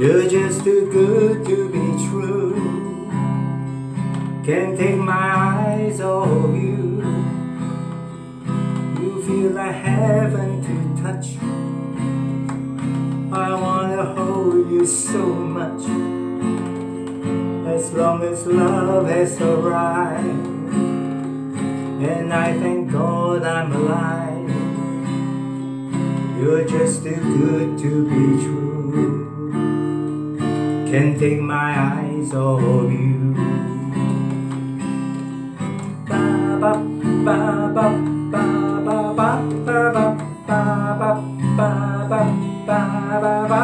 You're just too good to be true. Can't take my eyes off you. You feel like heaven to touch. I wanna hold you so much. As long as love has arrived, and I thank God I'm alive. You're just too good to be true. Can't take my eyes off you. Ba ba ba ba ba ba ba ba ba ba ba ba ba ba ba ba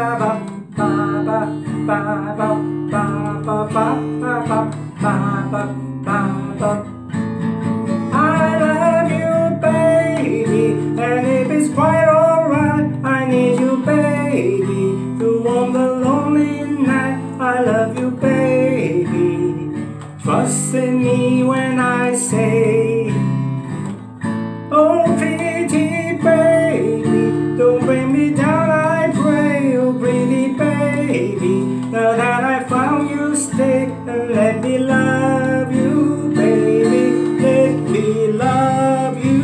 ba. I love you, baby, and if it's quite alright, I need you, baby, to warm the lonely night. I love you, baby. Trust in me when I say, oh, pretty baby, don't bring me down, I pray. Oh, pretty baby, now that I found you, stay and let me love you, baby. Let me love you.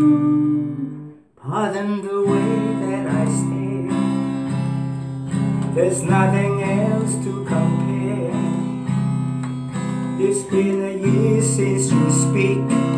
Pardon the way that I stare. There's nothing else to compare. It's been a year since you speak.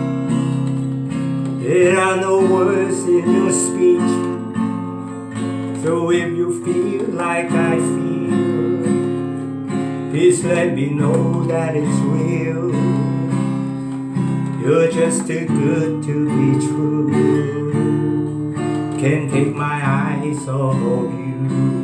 There are no words in your speech. So if you feel like I feel, please let me know that it's real. You're just too good to be true. Can't take my eyes off of you.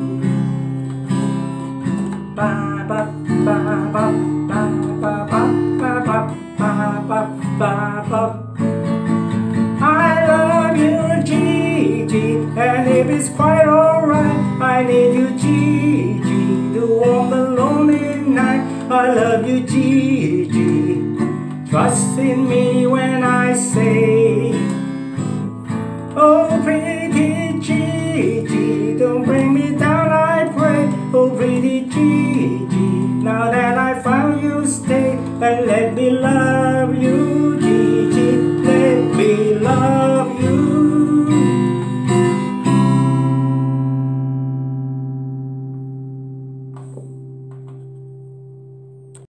Ba ba ba ba ba ba ba ba ba ba ba ba. I love you, Gigi, and if it's quite alright, I need you, Gigi, to warm the lonely night. I love you, Gigi. Trust in me when I say, oh, pretty Gigi, don't bring me down, I pray. Oh, pretty Gigi, now that I found you, stay and let me love you.